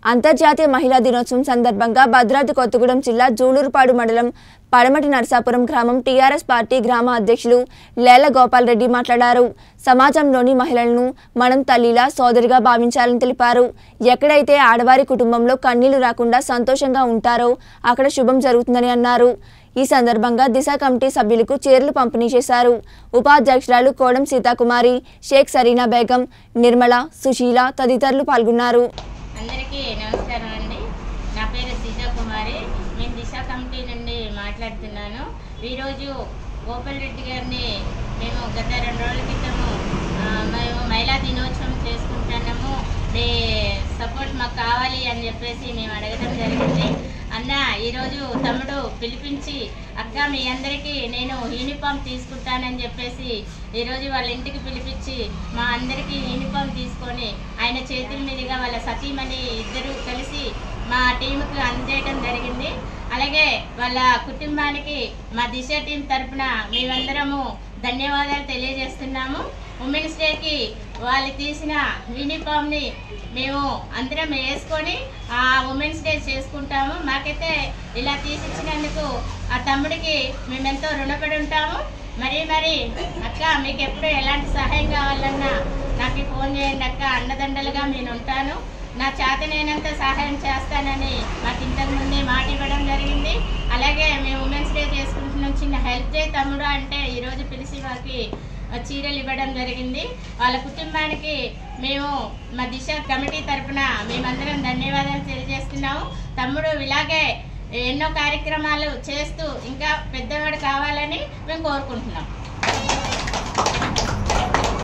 అంతర్జాతీయ మహిళా దినోత్సవం సందర్భంగా భద్రాద్రి కొత్తగూడెం జిల్లా జూలూరుపాడు మండలం పడమటి నరసాపురం గ్రామం టీఆర్ఎస్ పార్టీ గ్రామ అధ్యక్షులు లేళ్ల గోపాల్ రెడ్డి మాట్లాడారు. సమాజంలోని మహిళలను మనం తల్లిలా సోదరిగా భావించాలని తెలిపారు. ఎక్కడైతే ఆడవారి కుటుంబంలో కన్నీళ్లు రాకుండా సంతోషంగా ఉంటారో అక్కడ శుభం జరుగుతుందని అన్నారు. ఈ సందర్భంగా దిశ కమిటీ సభ్యులకు చీరలు పంపిణీ చేశారు. ఉపాధ్యక్షురాలు కోడం సీతాకుమారి, షేక్ సరీనా బేగం, నిర్మల, సుశీల తదితరులు పాల్గొన్నారు. అందరికీ నమస్కారం అండి. నా పేరు సీతాకుమారి. నేను దిశ కమిటీ నుండి మాట్లాడుతున్నాను. ఈరోజు గోపాల్ రెడ్డి గారిని మేము గత 2 రోజుల క్రితము మేము మహిళా దినోత్సవం చేసుకుంటున్నాము, మీ సపోర్ట్ మాకు కావాలి అని చెప్పేసి మేము అడగడం జరిగింది. అన్న ఈరోజు తమ్ముడు పిలిపించి అక్క మీ అందరికీ నేను యూనిఫామ్ తీసుకుంటానని చెప్పేసి ఈరోజు వాళ్ళ ఇంటికి పిలిపించి మా అందరికీ యూనిఫామ్ తీసుకొని ఆయన చేతుల మీదుగా వాళ్ళ సతీమణి ఇద్దరు కలిసి మా టీంకు అందజేయడం జరిగింది. అలాగే వాళ్ళ కుటుంబానికి మా దిశ టీం తరఫున మేమందరము ధన్యవాదాలు తెలియజేస్తున్నాము. ఉమెన్స్ డేకి వాళ్ళు తీసిన యూనిఫామ్ని మేము అందరం వేసుకొని ఆ ఉమెన్స్ డే చేసుకుంటాము. మాకైతే ఇలా తీసిచ్చినందుకు ఆ తమ్ముడికి మేమెంతో రుణపడి ఉంటాము. మరి అక్క మీకు ఎప్పుడు ఎలాంటి సహాయం కావాలన్నా నాకు ఫోన్ చేయండి అక్క, అండదండలుగా నేను ఉంటాను, నా చేతనైనంత సహాయం చేస్తానని మాకు ఇంతకుముందే మాట ఇవ్వడం జరిగింది. అలాగే మేము ఉమెన్స్ డే చేసుకుంటున్నాం, చిన్న హెల్ప్ చేయి తమ్ముడు అంటే ఈరోజు పిలిచి మాకు చీరలు ఇవ్వడం జరిగింది. వాళ్ళ కుటుంబానికి మేము మా దిశ కమిటీ తరఫున మేమందరం ధన్యవాదాలు తెలియజేస్తున్నాము. తమ్ముడు ఇలాగే ఎన్నో కార్యక్రమాలు చేస్తూ ఇంకా పెద్దవాడు కావాలని మేము కోరుకుంటున్నాం.